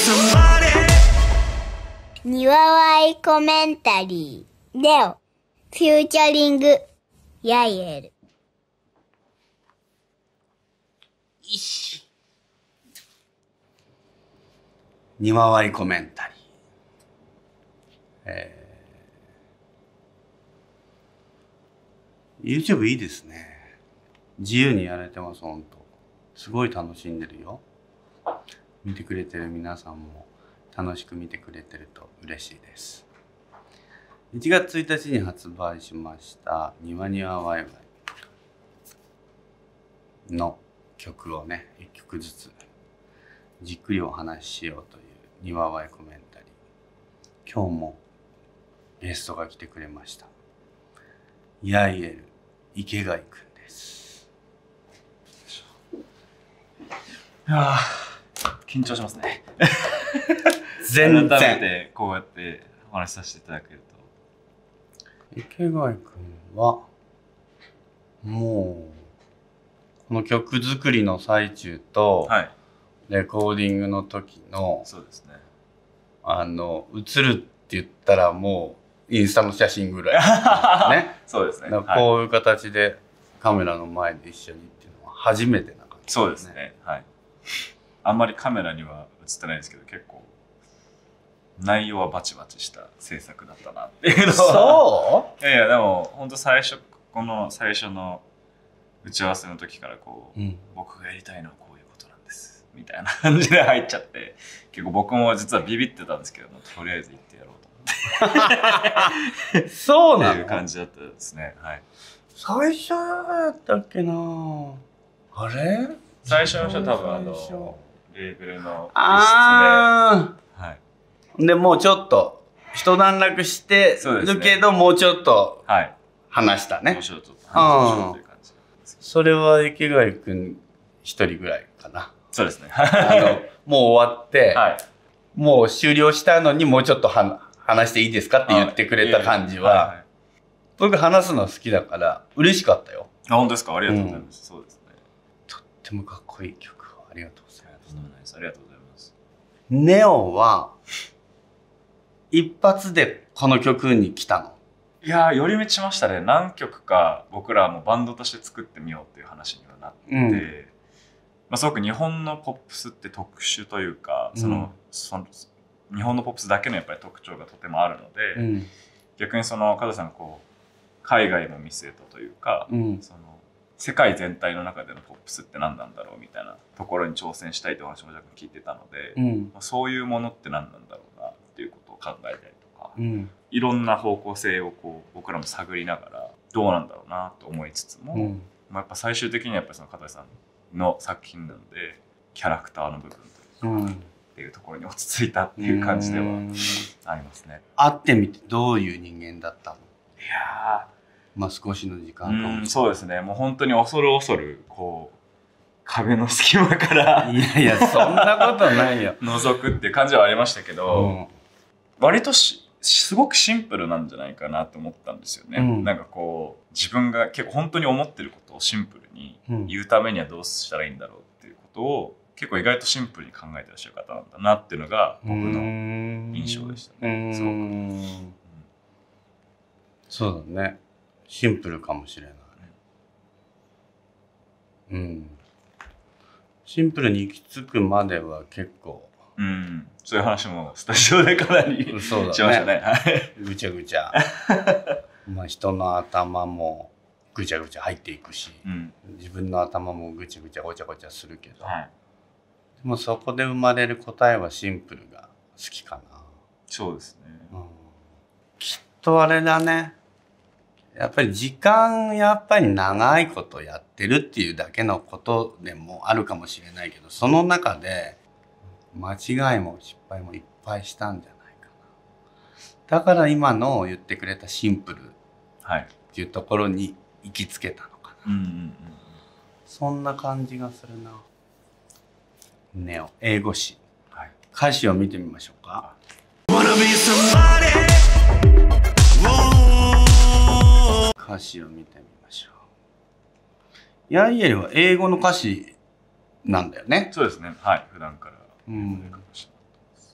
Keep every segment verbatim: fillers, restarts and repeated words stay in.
庭ワイコメンタリーレオフューチャリングヤイエル。よし。庭ワイコメンタリー。えー、YouTube いいですね。自由にやれてます、ほんと。すごい楽しんでるよ。見てくれてる皆さんも楽しく見てくれてると嬉しいです。いちがつついたちに発売しました「庭庭ワイワイ」の曲をね、いっきょくずつじっくりお話ししようという庭ワイコメンタリー。今日もゲストが来てくれました。ヤイエル池貝くんです。 いやー、緊張しますね。 全然。 改めてこうやってお話しさせていただけると。 池貝くんはもうこの曲作りの最中と、はい、レコーディングの時のそうですね、 あの映るって言ったらもうインスタの写真ぐらいね。 そうですね。 こういう形でカメラの前で一緒にっていうのは初めてな感じですね。 そうですね。はい。あんまりカメラには映ってないですけど、結構内容はバチバチした制作だったなっていうのは。 そう？ いやいや、でも本当最初この最初の打ち合わせの時からこう、うん、僕がやりたいのはこういうことなんですみたいな感じで入っちゃって、結構僕も実はビビってたんですけども、とりあえず行ってやろうと思って。 そうなの？ っていう感じだったですね。はい。 最初やったっけな。あれ？ 最初の人は多分あのレーベルの一室で。 ああ。 はい。 でもうちょっと一段落してるけど、もうちょっと話したね。 もうちょっと話しようという感じ。 それは池貝くん一人ぐらいかな。 そうですね。 あのもう終わって、はい、もう終了したのにもうちょっとは話していいですかって言ってくれた感じは、僕話すの好きだから嬉しかったよ。 あ、本当ですか？ありがとうございます。うん、そうですね。 とってもかっこいい曲をありがとうございます。 ありがとうございます。 ネオは一発でこの曲に来たの？ いやー、寄り道しましたね。何曲か僕らもバンドとして作ってみようっていう話にはなって、うん、まあ、すごく日本のポップスって特殊というか、うん、そのその日本のポップスだけのやっぱり特徴がとてもあるので、うん、逆にその加藤さんがこう海外も見据えたというか、うん、その世界全体の中でのポップスって何なんだろうみたいなところに挑戦したいという話も若干聞いてたので、うん、まあ、そういうものって何なんだろうなっていうことを考えたりとか、うん、いろんな方向性をこう僕らも探りながらどうなんだろうなと思いつつも、うん、まあ、やっぱ最終的にはやっぱりその加藤さんの作品なんでキャラクターの部分というか、うん、っていうところに落ち着いたっていう感じではありますね。 会ってみてどういう人間だったの？いやー、まあ少しの時間かもしれない。 そうですね。もう本当に恐る恐るこう壁の隙間からいやいや、そんなことないよ。 覗くっていう感じはありましたけど、うん、割としすごくシンプルなんじゃないかなと思ったんですよね。うん、なんかこう自分が結構本当に思ってることをシンプルに言うためにはどうしたらいいんだろうっていうことを結構意外とシンプルに考えてらっしゃる方なんだなっていうのが僕の印象でしたね。すごく、うん、 そうだね。シンプルかもしれない。うん。シンプルに行き着くまでは結構、 うん、そういう話もスタジオでかなりそうだ、ね、 しましたね。 ぐちゃぐちゃ。まあ人の頭もぐちゃぐちゃ入っていくし、うん、自分の頭もぐちゃぐちゃごちゃごちゃするけど、はい、でもそこで生まれる答えはシンプルが好きかな。 そうですね。うん、 きっとあれだね。やっぱり時間やっぱり長いことやってるっていうだけのことでもあるかもしれないけど、その中で間違いも失敗もいっぱいしたんじゃないかな。だから今の言ってくれたシンプルっていうところに行きつけたのかな。うんうんうん、そんな感じがするな。ネオ、英語詞、はい、歌詞を見てみましょうか。歌詞を見てみましょう。ヤイエルは英語の歌詞なんだよね。 そうですね。はい。普段から。 うん。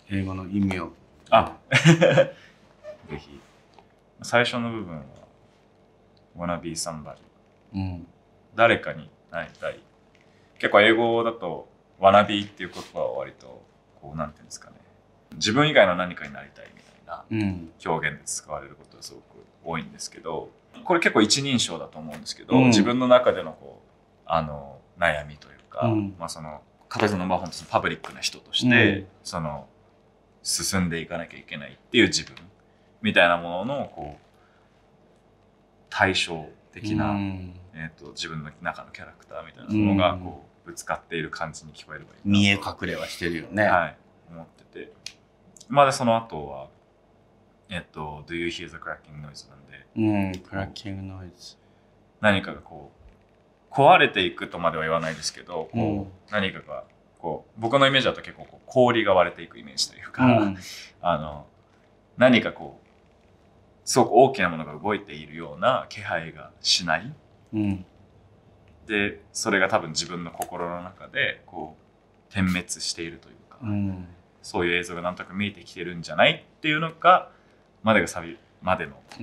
英語の意味を。 あぜひ。最初の部分は wanna be somebody、 うん、 誰かになりたい。結構英語だと wanna be っていう言葉は割とこうなんていうんですかね、自分以外の何かになりたいみたいな表現で使われることがすごく多いんですけど、これ結構一人称だと思うんですけど、うん、自分の中でのこうあの悩みというか、うん、まあその形のまあ本当にパブリックな人として、うん、その進んでいかなきゃいけないっていう自分みたいなもののこう対照的な、うん、えーと、自分の中のキャラクターみたいなものがこうぶつかっている感じに聞こえればいいなと。 見え隠れはしてるよね。 はい、思ってて。まあでその後はえっと Do you hear the cracking noise なんで、 うん、cracking noise。 何かがこう壊れていくとまでは言わないですけど、こう、うん、何かがこう僕のイメージだと結構こう氷が割れていくイメージというか、うん、あの何かこうすごく大きなものが動いているような気配がしない、うん、でそれが多分自分の心の中でこう点滅しているというか、うん、そういう映像がなんとなく見えてきてるんじゃないっていうのがまでがサビまでの、うん、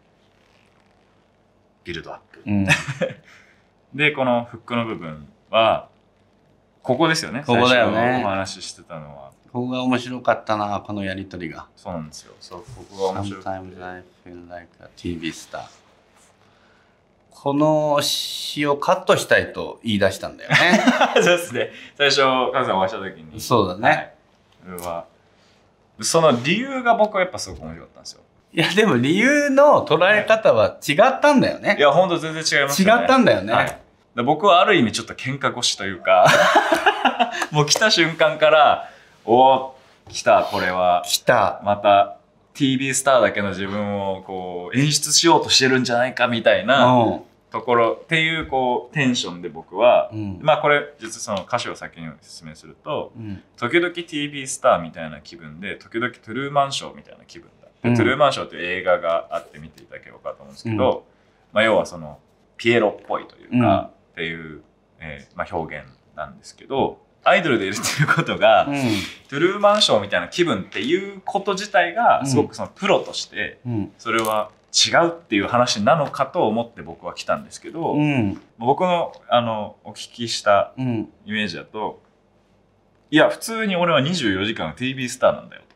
ビルドアップ、うん、でこのフックの部分はここですよね。 ここだよね。 最初お話ししてたのはここが面白かったな、このやりとりが。 そうなんですよ。そう、ここが面白い。 Sometimes I feel like a ティービー star。この詩をカットしたいと言い出したんだよね。 そうですね。最初カズさんお会いした時に。 そうだね。 はい、はその理由が僕はやっぱすごく面白かったんですよ。 いやでも理由の捉え方は違ったんだよね。 いや本当全然違いましたね。 違ったんだよね。はい、 僕はある意味ちょっと喧嘩腰というかもう来た瞬間からおー来たこれは来たまた ティービー スターだけの自分をこう演出しようとしてるんじゃないかみたいなところっていうこうテンションで僕は、うん、まあこれ実はその歌詞を先に説明すると、うん、時々 ティービー スターみたいな気分で時々トゥルーマンショーみたいな気分だ、うん、トゥルーマンショーという映画があって見ていただければ分かると思うんですけど、うんまあ、要はそのピエロっぽいというか、っていう、えーまあ、表現なんですけどアイドルでいるっていうことが、うん、トゥルーマンショーみたいな気分っていうこと自体がすごくそのプロとしてそれは違うっていう話なのかと思って僕は来たんですけど、うん、僕のあのお聞きしたイメージだと、いや普通に俺はにじゅうよじかん ティービー スターなんだよと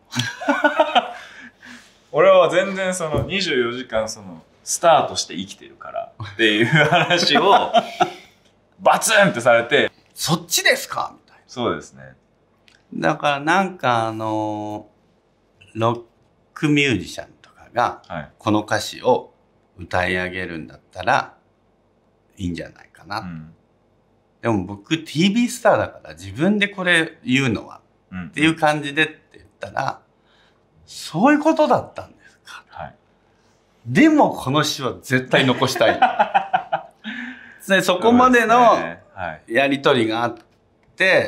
俺は全然そのにじゅうよじかんそのスターとして生きてるからっていう話をバツンってされてそっちですかみたいな。 そうですね。 だからなんかあのロックミュージシャンとかがこの歌詞を歌い上げるんだったらいいんじゃないかな、うん、でも僕 ティービー スターだから自分でこれ言うのは、うん、っていう感じでって言ったらそういうことだったんですか、はい、でもこの詩は絶対残したいでそこまでのやり取りがあって、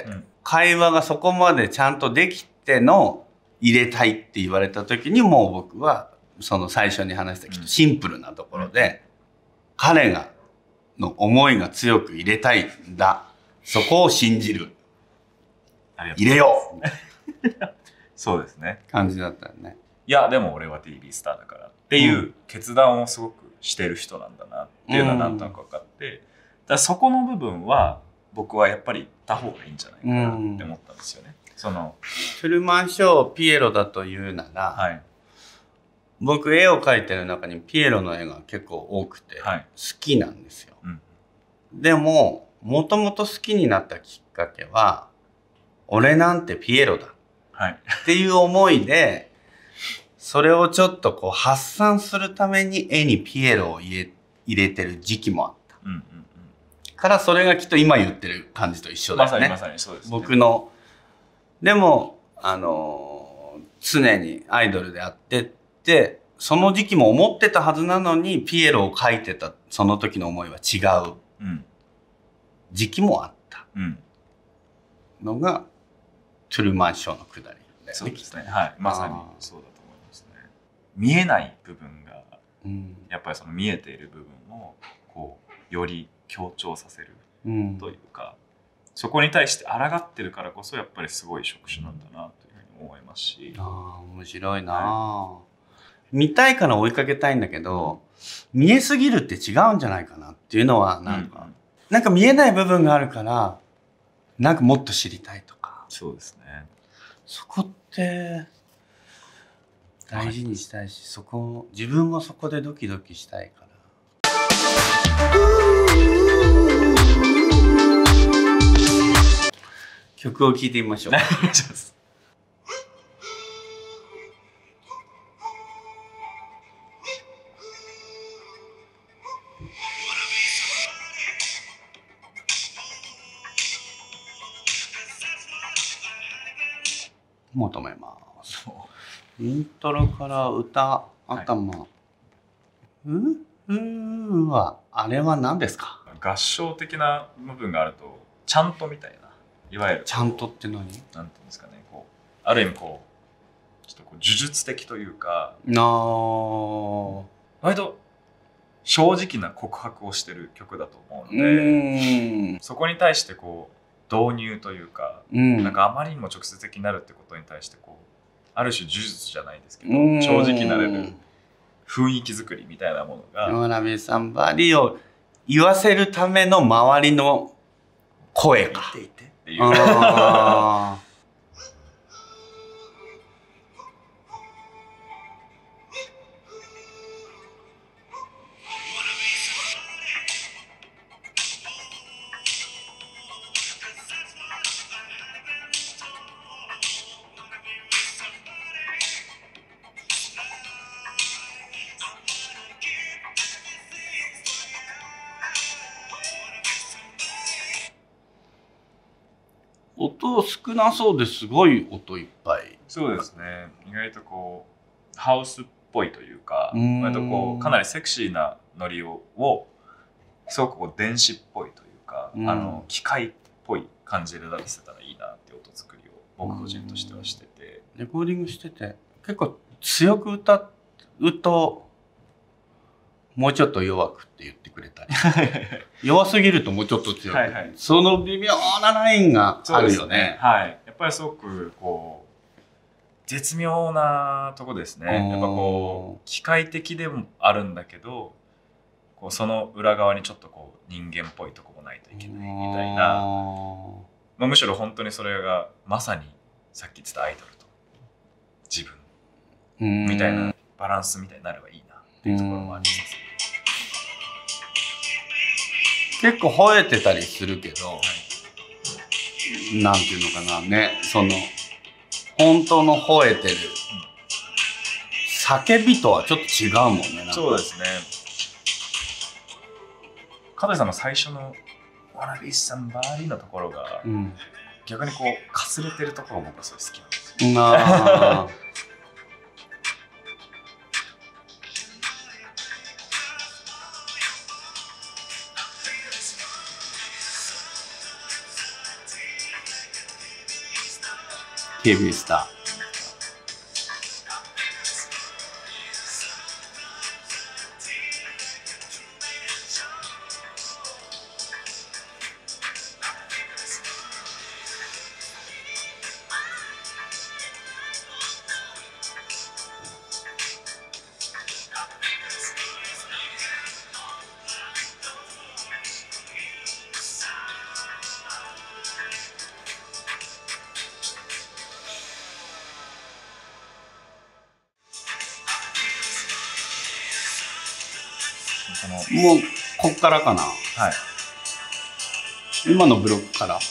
うん、会話がそこまでちゃんとできての入れたいって言われた時にもう僕はその最初に話したきっとシンプルなところで、うん、彼がの思いが強く入れたいんだ、そこを信じる、入れようそうですね感じだったよね。 いやでも俺は ティービー スターだからっていう決断をすごくしてる人なんだなっていうのはなんとなく分かって、うん、だからそこの部分は僕はやっぱり言った方がいいんじゃないかなって思ったんですよね、うん、そのトゥルマンショーをピエロだというなら、はい、僕絵を描いてる中にピエロの絵が結構多くて好きなんですよ、はい、うん、でももともと好きになったきっかけは俺なんてピエロだ、はい、っていう思いでそれをちょっとこう発散するために絵にピエロを入れ、入れてる時期もあった、うんうんうん、からそれがきっと今言ってる感じと一緒だよね。 まさにまさにそうですね。 僕のでもあの常にアイドルであってってその時期も思ってたはずなのにピエロを描いてたその時の思いは違う時期もあったのが、うん、トゥルーマンショーのくだりだよね。 そうですね、はい、まさにそうだと思いますね。見えない部分が、うん、やっぱりその見えている部分をこうより強調させるというか、うん、そこに対して抗ってるからこそやっぱりすごい職種なんだなというふうに思いますし。 ああ、面白いな、はい、見たいから追いかけたいんだけど、見えすぎるって違うんじゃないかなっていうのはなんか、うん、なんか見えない部分があるからなんかもっと知りたいとか。 そうですね。 そこって大事にしたいし、はい、そこ自分もそこでドキドキしたいから。曲を聴いてみましょう。求めます。イントロから歌頭、はい、ううはあれは何ですか？ 合唱的な部分があるとチャントみたいな、いわゆるチャントって何？なんていうんですかね、こうある意味こうちょっとこう呪術的というか、 な割と正直な告白をしてる曲だと思うので、そこに対してこう導入というか、うん、なんかあまりにも直接的になるってことに対してこうある種呪術じゃないですけど、正直になれる雰囲気作りみたいなものが、 山並さんバリを言わせるための周りの声かっていてっていうあ音少なそうですごい音いっぱい。 そうですね。意外とこうハウスっぽいというか、割とこうかなりセクシーなノリををすごくこう電子っぽいというか、あの機械っぽい感じで出せたらいいなっていう音作りを僕個人としてはしてて、 レコーディングしてて結構強く歌うともうちょっと弱くって言ってくれたり弱すぎるともうちょっと強く、はい、はい、その微妙なラインがあるよ ね, ね、 はい、やっぱりすごくこう絶妙なとこですね。やっぱこう機械的でもあるんだけど、こうその裏側にちょっとこう人間っぽいとこもないといけないみたいな、まあ、むしろ本当にそれがまさにさっき言ってたアイドルと自分みたいなバランスみたいになればいいなっていうところもあります。 結構吠えてたりするけど、はい、なんていうのかなね、その本当の吠えてる、うん、叫びとはちょっと違うもんね。 そうですね。香取さんの最初の「Wanna be somebody」のところが、うん、逆にこうかすれてるところが僕はすごい好きなんですよ。あケービー スター。もうこっからかな。はい。今のブロックから。はい。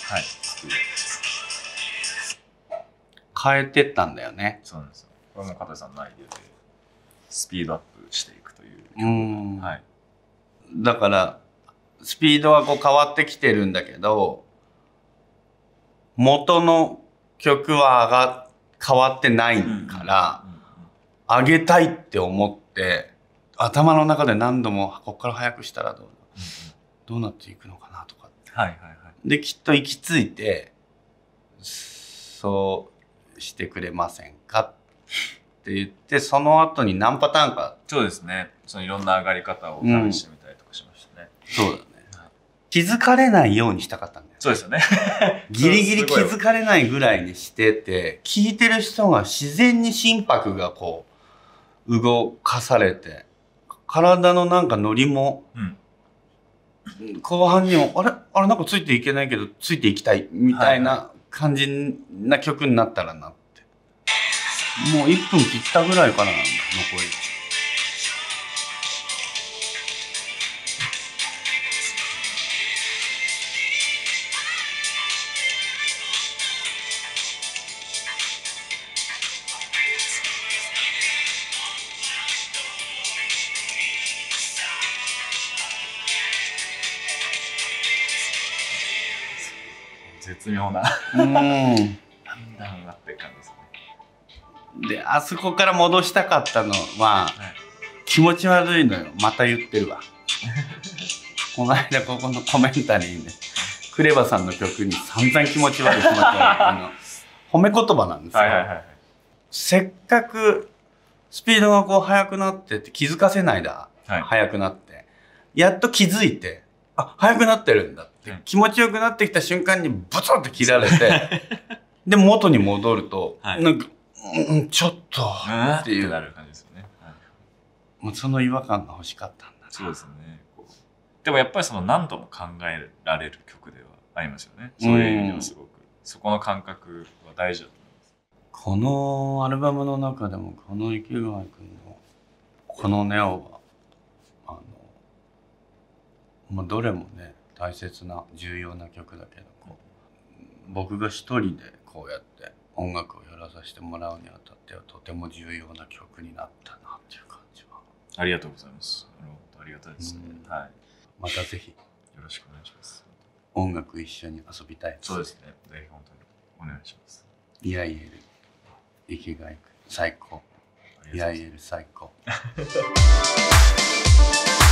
変えてったんだよね。 そうなんですよ。これも香取さんのアイデアでスピードアップしていくという。うん。はい。 だからスピードはこう変わってきてるんだけど、元の曲は上が変わってないから、上げたいって思って。頭の中で何度もここから早くしたらどう、うんうん、どうなっていくのかなとか、はいはいはい、できっと行き着いてそうしてくれませんかって言ってその後に何パターンか。 そうですね。そのいろんな上がり方を試してみたりとかしましたね。 うん、そうだね、はい、気づかれないようにしたかったんだよね。 そうですよね。 ギリギリ気づかれないぐらいにしてて、聞いてる人が自然に心拍がこう動かされて、体のなんかノリも、うん、後半にもあれあれなんかついていけないけどついていきたいみたいな感じな曲になったらなって。もういっぷん切ったぐらいかな、残り。 絶妙な。 うん。だんだんなって感じですね。で、あそこから戻したかったのは、はい、気持ち悪いのよ。また言ってるわ。この間ここのコメンタリーで、クレバさんの曲に散々気持ち悪い気持ち悪いあの褒め言葉なんですよ。はいはいはい、せっかくスピードがこう速くなってって気づかせないだ、はい、速くなってやっと気づいて、あ、速くなってるんだって、うん、気持ちよくなってきた瞬間にブツンって切られてで元に戻ると、はい、なんか、うん、ちょっとっていうなる感じですよね。はい、もうその違和感が欲しかったんだな。 そうですね。でもやっぱりその何度も考えられる曲ではありますよね。そういう意味ではすごく、そこの感覚は大事だと思います。 このアルバムの中でもこの池川君のこのネオはあの、まあ、どれもね大切な重要な曲だけど、こう僕が一人でこうやって音楽をやらさせてもらうにあたってはとても重要な曲になったなっていう感じは。 ありがとうございます。あのありがたいですね。はい。 またぜひよろしくお願いします。 音楽一緒に遊びたいです。 そうですね。ぜひ本当にお願いします。 いやいえる池川君最高。いやいえる最高。